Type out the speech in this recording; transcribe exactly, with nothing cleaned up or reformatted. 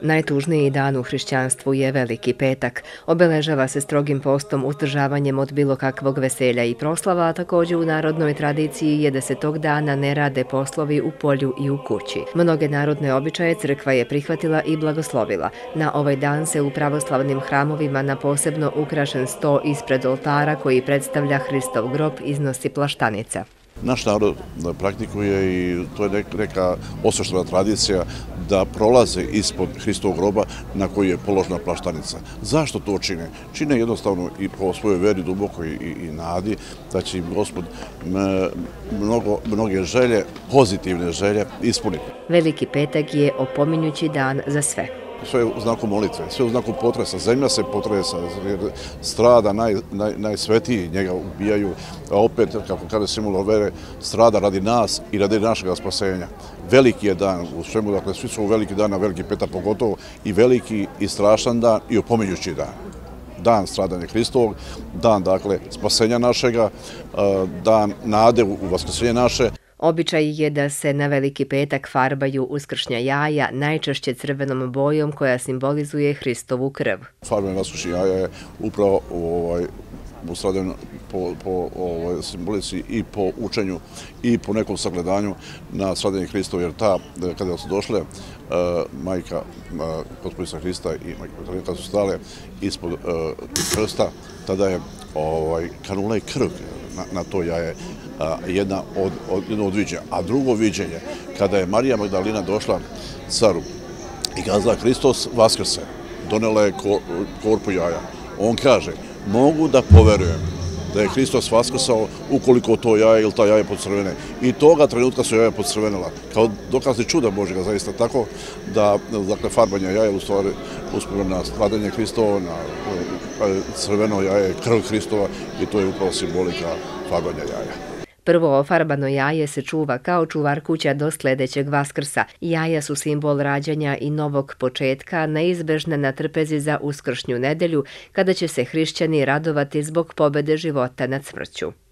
Najtužniji dan u hrišćanstvu je Veliki petak. Obeležava se strogim postom, uzdržavanjem od bilo kakvog veselja i proslava, a također u narodnoj tradiciji je da se tog dana ne rade poslovi u polju i u kući. Mnoge narodne običaje crkva je prihvatila i blagoslovila. Na ovaj dan se u pravoslavnim hramovima na posebno ukrašen sto ispred oltara koji predstavlja Hristov grob iznosi plaštanica. Naš narod praktikuje i to je neka osveštena tradicija da prolaze ispod Hristovog groba na koji je položena plaštanica. Zašto to čine? Čine jednostavno i po svojoj veri duboko i, i nadi da će im Gospod mnogo, mnoge želje, pozitivne želje ispuniti. Veliki petak je opominjući dan za sve. Sve u znaku molitve, sve u znaku potresa. Zemlja se potresa, strada naj, naj, najsvetiji, njega ubijaju, a opet, kako kaže simbol vere, strada radi nas i radi našeg spasenja. Veliki je dan u svemu, dakle, svi su veliki dan, na Veliki petak pogotovo, i veliki i strašan dan i opominjući dan. Dan stradanja Hristovog, dan, dakle, spasenja našega, dan nade u vaskrsenje naše. Običaj je da se na Veliki petak farbaju uskršnja jaja, najčešće crvenom bojom koja simbolizuje Hristovu krv. Farbanje vaskršnjih jaja je upravo ovaj, ustradeno po, po ovaj, simbolici i po učenju i po nekom sagledanju na stradanje Hristova, jer ta, kada su došle, uh, majka uh, Gospodica Hrista i majka Katarina, kada su stale ispod uh, krsta, tada je ovaj, kanula i krv na, na to jaje. Jedna od, od, jedno od viđenja. A drugo viđenje, kada je Marija Magdalina došla caru i kazala Hristos vaskrse, donela je kor, korpu jaja. On kaže, mogu da poverujem da je Hristos vaskrsao ukoliko to jaje ili ta jaje podcrvene. I toga trenutka su jaja podcrvenila. Kao dokazi čuda Božjega, zaista tako da, dakle, farbanje jaja u stvari uspomenu na stradanje Hristova, na crveno jaje, krv Hristova, i to je upravo simbolika farbanja jaja. Prvo ofarbano jaje se čuva kao čuvar kuća do sljedećeg Vaskrsa. Jaja su simbol rađanja i novog početka, neizbežne na trpezi za uskršnju nedelju, kada će se hrišćani radovati zbog pobede života nad smrću.